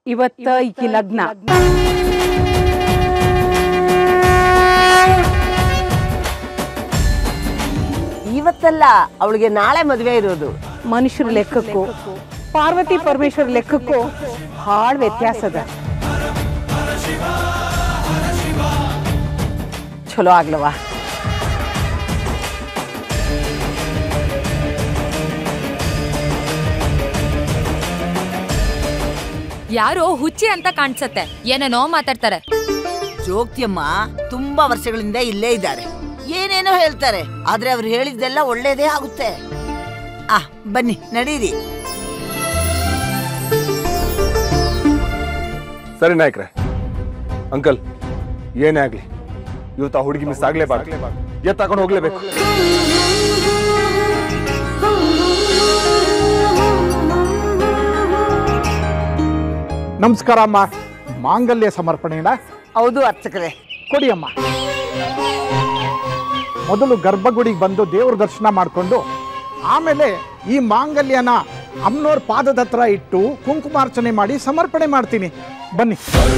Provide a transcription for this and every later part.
ಇವತ್ತ ಈಕಿ ಲಗ್ನ. ಇವತ್ತಲ್ಲ, ಅವಳಿಗೆ ನಾಳೆ ಮದುವೆ ಇರೋದು. ಮನುಷ್ಯರ ಲೆಕ್ಕಕ್ಕೂ ಪಾರ್ವತಿ ಪರಮೇಶ್ವರ ಲೆಕ್ಕಕ್ಕೂ ಭಾಳ ವ್ಯತ್ಯಾಸ ಅದ. ಚಲೋ ಆಗ್ಲವಾ? ಯಾರೋ ಹುಚ್ಚಿ ಅಂತ ಕಾಣಿಸತ್ತೆ, ಏನೇನೋ ಮಾತಾಡ್ತಾರೆ. ಜೋಗ್ತಿಯಮ್ಮ ತುಂಬಾ ವರ್ಷಗಳಿಂದ ಇಲ್ಲೇ ಇದ್ದಾರೆ, ಏನೇನೋ ಹೇಳ್ತಾರೆ, ಆದ್ರೆ ಅವ್ರು ಹೇಳಿದ್ದೆಲ್ಲ ಒಳ್ಳೇದೇ ಆಗುತ್ತೆ. ಬನ್ನಿ ನಡೀರಿ. ಸರಿ ನಾಯಕ್ರೆ, ಅಂಕಲ್ ಏನೇ ಆಗ್ಲಿ ಇವತ್ತು ಆ ಹುಡುಗಿ ಮಿಸ್ ಆಗ್ಲೇಬಾರ್ದು, ಎತ್ತಾಕೊಂಡು ಹೋಗ್ಲೇಬೇಕು. ನಮಸ್ಕಾರ ಅಮ್ಮ. ಮಾಂಗಲ್ಯ ಸಮರ್ಪಣೆನ? ಹೌದು ಅರ್ಚಕರೇ. ಕೊಡಿ ಅಮ್ಮ. ಮೊದಲು ಗರ್ಭಗುಡಿಗೆ ಬಂದು ದೇವ್ರ ದರ್ಶನ ಮಾಡಿಕೊಂಡು ಆಮೇಲೆ ಈ ಮಾಂಗಲ್ಯನ ಅಮ್ಮನವ್ರ ಪಾದದ ಹತ್ರ ಇಟ್ಟು ಕುಂಕುಮಾರ್ಚನೆ ಮಾಡಿ ಸಮರ್ಪಣೆ ಮಾಡ್ತೀನಿ. ಬನ್ನಿ.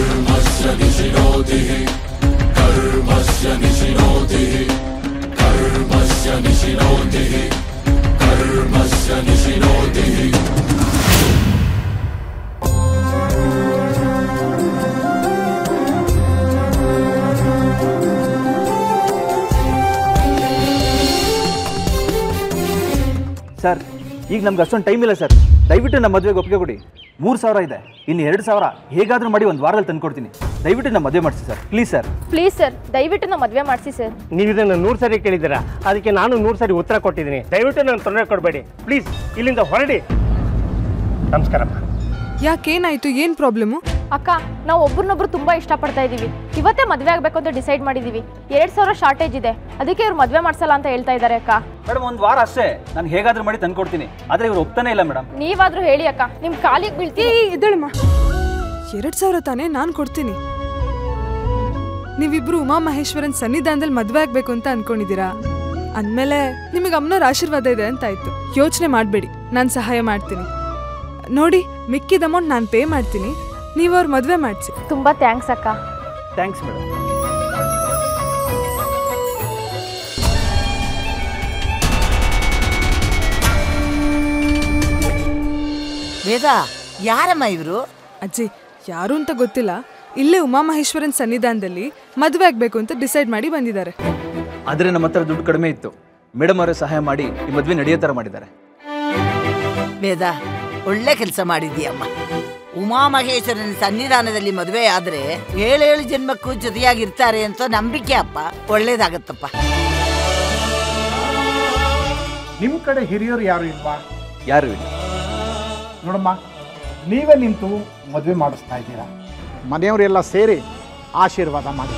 ಸರ್, ಈಗ ನಮ್ಗೆ ಅಷ್ಟೊಂದು ಟೈಮ್ ಇಲ್ಲ ಸರ್. ದಯವಿಟ್ಟು ನಮ್ಮ ಮದುವೆಗೆ ಒಪ್ಪಿಗೆ ಕೊಡಿ. 3,000 ಇದೆ, ಇನ್ನು 2,000 ಹೇಗಾದರೂ ಮಾಡಿ ಒಂದು ವಾರದಲ್ಲಿ ತಂದುಕೊಡ್ತೀನಿ. ದಯವಿಟ್ಟು ನಮ್ಮ ಮದುವೆ ಮಾಡಿಸಿ sir, please sir. Please sir, ದಯವಿಟ್ಟು ನಮ್ಮ ಮದುವೆ ಮಾಡಿಸಿ ಸರ್. ನೀವು ಇದನ್ನು 100 ಸರಿ ಕೇಳಿದ್ದೀರಾ, ಅದಕ್ಕೆ ನಾನು 100 ಸರಿ ಉತ್ತರ ಕೊಟ್ಟಿದ್ದೀನಿ. ದಯವಿಟ್ಟು ನಾನು ತೊಂದರೆ ಕೊಡಬೇಡಿ, ಪ್ಲೀಸ್ ಇಲ್ಲಿಂದ ಹೊರಡಿ. ನಮಸ್ಕಾರಮ್ಮ. ಯಾಕೇನಾಯ್ತು? ಏನು ಪ್ರಾಬ್ಲಮ್ಮು? ಅಕ್ಕ, ನಾವು ಒಬ್ರನ್ನೊಬ್ರು ತುಂಬಾ ಇಷ್ಟಪಡ್ತಾ ಇದೀವಿ. ಇವತ್ತೇ ಮದುವೆ ಆಗಬೇಕು ಅಂತ ಡಿಸೈಡ್ ಮಾಡಿದೀವಿ. 2,000 ಶಾರ್ಟೇಜ್ ಇದೆ, ಅದಕ್ಕೆ ಇವ್ರು ಮದುವೆ ಮಾಡಿಸಲ್ಲ ಅಂತ ಹೇಳ್ತಾ ಇದ್ದಾರೆ ಅಕ್ಕ. ಮೇಡಮ್, ಒಂದು ವಾರ ಅಷ್ಟೇ, ನಾನು ಹೇಗಾದರೂ ಮಾಡಿ ತಂದುಕೊಡ್ತೀನಿ. ಆದರೆ ಇವ್ರು ಒಪ್ತಾನೆ ಇಲ್ಲ ಮೇಡಮ್. ನೀವಾದ್ರೂ ಹೇಳಿ ಅಕ್ಕ, ನಿಮ್ಮ ಕಾಲಿಗೆ ಬೀಳ್ತೀವಿ. ಇದಳಮ್ಮ, 2,000 ತಾನೇ, ನಾನು ಕೊಡ್ತೀನಿ. ನೀವಿಬ್ರು ಉಮಾ ಮಹೇಶ್ವರನ್ ಸನ್ನಿಧಾನದಲ್ಲಿ ಮದುವೆ ಆಗಬೇಕು ಅಂತ ಅನ್ಕೊಂಡಿದ್ದೀರಾ ಅಂದಮೇಲೆ ನಿಮಗೆ ಅಮ್ಮನವ್ರ ಆಶೀರ್ವಾದ ಇದೆ ಅಂತ ಆಯ್ತು. ಯೋಚನೆ ಮಾಡಬೇಡಿ, ನಾನು ಸಹಾಯ ಮಾಡ್ತೀನಿ. ನೋಡಿ, ಮಿಕ್ಕಿದ ಅಮೌಂಟ್ ನಾನು ಪೇ ಮಾಡ್ತೀನಿ, ನೀವು ಅವ್ರ ಮದುವೆ ಮಾಡಿಸಿ. ತುಂಬಾ ಥ್ಯಾಂಕ್ಸ್ ಅಕ್ಕ. Thanks madam. ವೇದ, ಯಾರಮ್ಮ ಇವರು? ಅಜ್ಜಿ, ಯಾರು ಅಂತ ಗೊತ್ತಿಲ್ಲ. ಇಲ್ಲೇ ಉಮಾ ಮಹೇಶ್ವರನ್ ಸನ್ನಿಧಾನದಲ್ಲಿ ಮದುವೆ ಆಗಬೇಕು ಅಂತ ಡಿಸೈಡ್ ಮಾಡಿ ಬಂದಿದ್ದಾರೆ. ಆದರೆ ನಮ್ಮ ಹತ್ರ ದುಡ್ಡು ಕಡಿಮೆ ಇತ್ತು, ಮೇಡಮ್ ಅವರೇ ಸಹಾಯ ಮಾಡಿ ಈ ಮದುವೆ ನಡೆಯೋ ಥರ ಮಾಡಿದ್ದಾರೆ. ವೇದ, ಒಳ್ಳೆ ಕೆಲಸ ಮಾಡಿದೀಯಮ್ಮ. ಉಮಾ ಮಹೇಶ್ವರನ ಸನ್ನಿಧಾನದಲ್ಲಿ ಮದುವೆ ಆದ್ರೆ 7 ಜನ್ಮಕ್ಕೂ ಜೊತೆಯಾಗಿರ್ತಾರೆ ಅಂತ ನಂಬಿಕೆ ಅಪ್ಪ. ಒಳ್ಳೇದಾಗತ್ತಪ್ಪ. ನಿಮ್ಮ ಕಡೆ ಹಿರಿಯರು ಯಾರು ಇಲ್ವಾ? ಯಾರು ಇಲ್ಲ ನೋಡಮ್ಮ, ನೀವೇ ನಿಂತು ಮದುವೆ ಮಾಡಿಸ್ತಾ ಇದ್ದೀರಾ. ಮನೆಯವರೆಲ್ಲ ಸೇರಿ ಆಶೀರ್ವಾದ ಮಾಡಿ.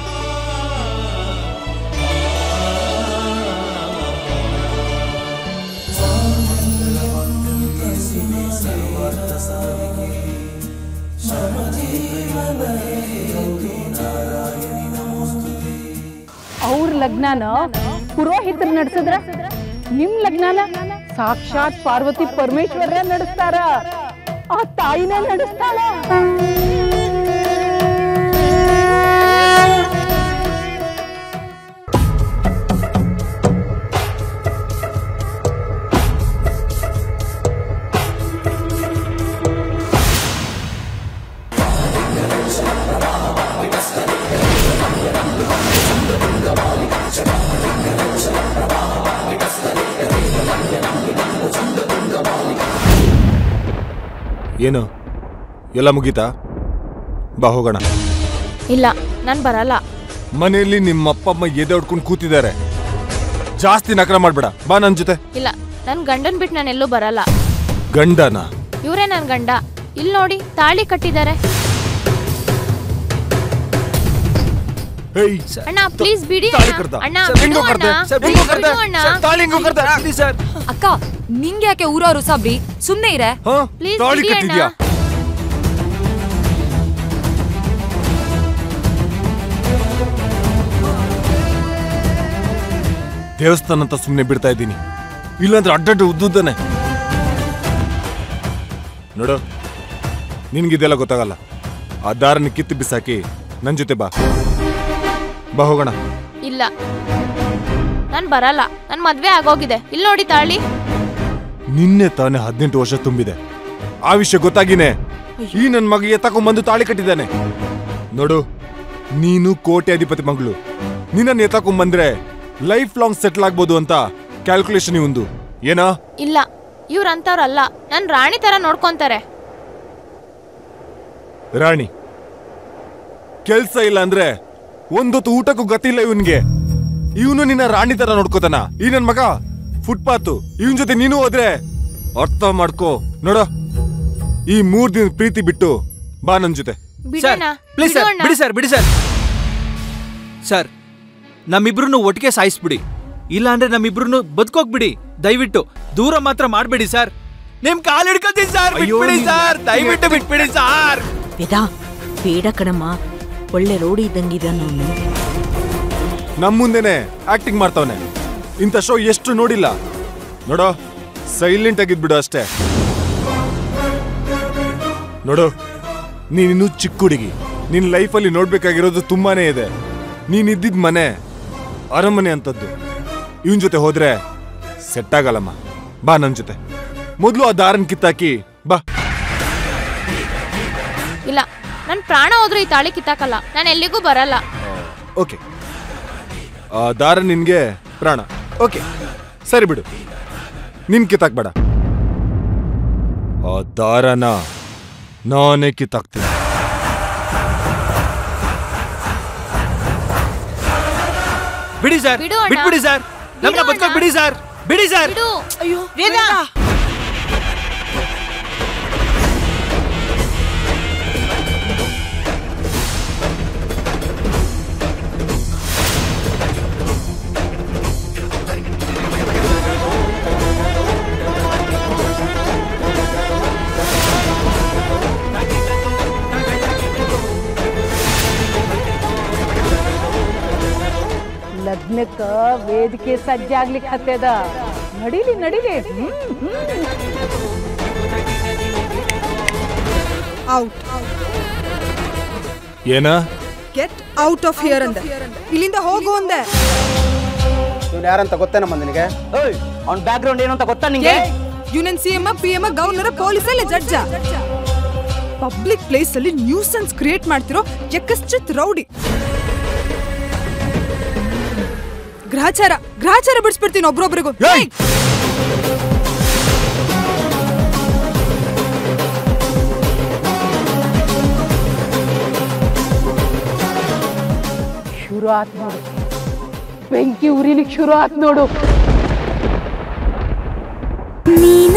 ಅವ್ರ ಲಗ್ನಾನ ಪುರೋಹಿತರು ನಡೆಸಿದ್ರ, ನಿಮ್ ಲಗ್ನಾನ ಸಾಕ್ಷಾತ್ ಪಾರ್ವತಿ ಪರಮೇಶ್ವರ ನಡೆಸ್ತಾರ. ಆ ತಾಯಿನ ನಡೆಸ್ತಾಳ. ಏನು ಎಲ್ಲ ಮುಗೀತಾ? ಬಾ ಹೋಗೋಣ. ಇಲ್ಲ, ನಾನು ಬರಲ್ಲ. ಮನೆಯಲ್ಲಿ ನಿಮ್ಮ ಅಪ್ಪ ಅಮ್ಮ ಎದೆ ಹೊಡ್ಕೊಂಡು ಕೂತಿದ್ದಾರೆ, ಜಾಸ್ತಿ ನಕರ ಮಾಡ್ಬೇಡ. ಬಾ ನನ್ ಜೊತೆ. ಇಲ್ಲ, ನನ್ ಗಂಡನ್ ಬಿಟ್ಟು ನಾನು ಎಲ್ಲೂ ಬರಲ್ಲ. ಗಂಡನ? ಇವರೇ ನನ್ ಗಂಡ. ಇಲ್ಲಿ ನೋಡಿ, ತಾಳಿ ಕಟ್ಟಿದ್ದಾರೆ. ಅಣ್ಣ ಪ್ಲೀಸ್ ಬಿಡಿ ಅಣ್ಣ. ಅಕ್ಕ, ನಿಂಗೆ ಯಾಕೆ ಊರವರು ಸಬ್ಬಿ? ಸುಮ್ನೆ ಇರೆ. ದೇವಸ್ಥಾನ ಅಂತ ಸುಮ್ಮನೆ ಬಿಡ್ತಾ ಇದ್ದೀನಿ, ಇಲ್ಲಾಂದ್ರೆ ಅಡ್ಡಡ್ಡ ಉದ್ದುದ್ದಾನೆ ನೋಡು. ನಿನ್ಗಿದೆಲ್ಲ ಗೊತ್ತಾಗಲ್ಲ. ಆ ದಾರನ ಕಿತ್ತು ಬಿಸಾಕಿ ನನ್ ಜೊತೆ ಬಾ ಹೋಗೋಣ. ಇಲ್ಲ, ನಾನು ಬರಲ್ಲ. ನನ್ನ ಮದ್ವೆ ಆಗೋಗಿದೆ. ಇಲ್ಲಿ ನೋಡಿ ತಾಳಿ. ನಿನ್ನೆ ತಾನೇ 18 ವರ್ಷ ತುಂಬಿದೆ. ಆ ವಿಷಯ ಗೊತ್ತಾಗಿನೇ ಈ ನನ್ ಮಗ ಎತ್ತಕೊಂಡ್ಬಂದು ತಾಳಿ ಕಟ್ಟಿದ್ದಾನೆ. ನೋಡು, ನೀನು ಕೋಟೆ ಅಧಿಪತಿ ಮಗಳು. ನಿನ್ನ ಎತ್ತಕೊಂಡ್ಬಂದ್ರೆ ಲೈಫ್ ಲಾಂಗ್ ಸೆಟ್ಲ್ ಆಗ್ಬೋದು ಅಂತ ಕ್ಯಾಲ್ಕುಲೇಷನ್ ಇವಂದು. ಏನಾ? ಇಲ್ಲ, ಇವ್ರಂತವ್ರಲ್ಲ. ನನ್ ರಾಣಿ ತರ ನೋಡ್ಕೊಂತಾರೆ. ರಾಣಿ ಕೆಲ್ಸ ಇಲ್ಲ ಅಂದ್ರೆ ಒಂದೊತ್ತು ಊಟಕ್ಕೂ ಗತಿಲ್ಲ ಇವನ್ಗೆ. ಇವನು ನಿನ್ನ ರಾಣಿ ತರ ನೋಡ್ಕೋತಾನ. ಈ ನನ್ ಮಗ ಫುಟ್ಪಾತ್. ಇವನ್ ಜೊತೆ ನೀನು ಹೋದ್ರೆ ಅರ್ಥ ಮಾಡ್ಕೋ. ನೋಡ, ಈ 3 ದಿನ ಪ್ರೀತಿ ಬಿಟ್ಟು ಬಾ ನನ್ ಜೊತೆ. ಬಿಡಿ ಸರ್, ನಮ್ಮಿಬ್ರು ಒಟ್ಟಿಗೆ ಸಾಯಿಸ್ಬಿಡಿ. ಇಲ್ಲ ಅಂದ್ರೆ ನಮ್ಮಿಬ್ರು ಬದುಕೋಗ್ಬಿಡಿ. ದಯವಿಟ್ಟು ದೂರ ಮಾತ್ರ ಮಾಡ್ಬೇಡಿ ಸರ್. ನಿಮ್ ಕಾಲ್ ಹಿಡ್ಕೊತೀನಿ ಸರ್. ಬಿಟ್ಬಿಡಿ ಸರ್, ದಯವಿಟ್ಟು ಬಿಟ್ಬಿಡಿ ಸರ್. ವೇದಾ, ಬೇಡ ಕಣಮ್ಮ, ಒಳ್ಳೆ ರೋಡಿ ಇದ್ದಂಗಿದ. ನಮ್ ಮುಂದೆನೆ ಆಕ್ಟಿಂಗ್ ಮಾಡ್ತಾವನೆ. ಇಂಥ ಶೋ ಎಷ್ಟು ನೋಡಿಲ್ಲ. ನೋಡೋ, ಸೈಲೆಂಟ್ ಆಗಿದ್ಬಿಡು ಅಷ್ಟೇ. ನೋಡು, ನೀನಿನ್ನೂ ಚಿಕ್ಕ ಹುಡುಗಿ. ನಿನ್ ಲೈಫಲ್ಲಿ ನೋಡ್ಬೇಕಾಗಿರೋದು ತುಂಬಾನೇ ಇದೆ. ನೀನಿದ್ದಿದ್ ಮನೆ ಅರಮನೆ ಅಂತದ್ದು. ಇವನ್ ಜೊತೆ ಹೋದ್ರೆ ಸೆಟ್ ಆಗಲ್ಲಮ್ಮ. ಬಾ ನನ್ ಜೊತೆ. ಮೊದ್ಲು ಆ ದಾರನ್ ಕಿತ್ತಾಕಿ ಬಾ. ಇಲ್ಲ, ನನ್ ಪ್ರಾಣ ಹೋದ್ರೂ ಈ ತಾಳಿ ಕಿತ್ತಾಕಲ್ಲ. ನಾನು ಎಲ್ಲಿಗೂ ಬರಲ್ಲ. ಓಕೆ, ಆ ದಾರ ನಿನ್ಗೆ ಪ್ರಾಣ. ಓಕೆ, ಸರಿ ಬಿಡು, ನಿನ್ ಕಿತ್ತಾಕ್ಬೇಡ. ಆ ದಾರನ ನಾನೇ ಕಿತ್ತಾಕ್ತೀನಿ. ಬಿಡಿ ಸರ್, ಬಿಟ್ಬಿಡಿ ಸರ್. ನಮ್ಮನ್ನ ಬದುಕೋಕ್ ಬಿಡಿ ಸರ್. ಬಿಡಿ ಸರ್. ಅಯ್ಯೋ ವೇದಾ, ಲಗ್ನಕ್ಕ ವೇದಿಕೆ ಸಜ್ಜಾಗ್ಲಿಕ್ಕೆ ಹತ್ತದ. ನಡೀಲಿ. ಔಟ್. ಏನ? ಗೆಟ್ ಔಟ್ ಆಫ್ ಹಿಯರ್ ಅಂದೆ. ಇಲ್ಲಿಂದ ಹೋಗು ಅಂದೆ. ಇವ್ನು ಯಾರಂತ ಗೊತ್ತೇನಮ್ಮ ನಿನಗೆ? ಅವ್ನ ಬ್ಯಾಕ್ ಗ್ರೌಂಡ್ ಏನು ಅಂತ ಗೊತ್ತಾ ನಿಂಗೆ? Union CM, PM, governor, police ಎಲ್ಲ ಜಡ್ಜ. ಪಬ್ಲಿಕ್ ಪ್ಲೇಸ್ ಅಲ್ಲಿ ನ್ಯೂಸೆನ್ಸ್ ಕ್ರಿಯೇಟ್ ಮಾಡ್ತಿರೋ ಯಕಶ್ಚಿತ್ ರೌಡಿ. ಗ್ರಹಚಾರ ಬಿಡಿಸ್ಬಿಡ್ತೀನಿ ಒಬ್ರೊಬ್ರಿಗೂ. ಶುರು ಆತ್ ನೋಡು. ಬೆಂಕಿ ಉರಿಲಿಕ್ಕೆ ಶುರು ಆತ್ ನೋಡು.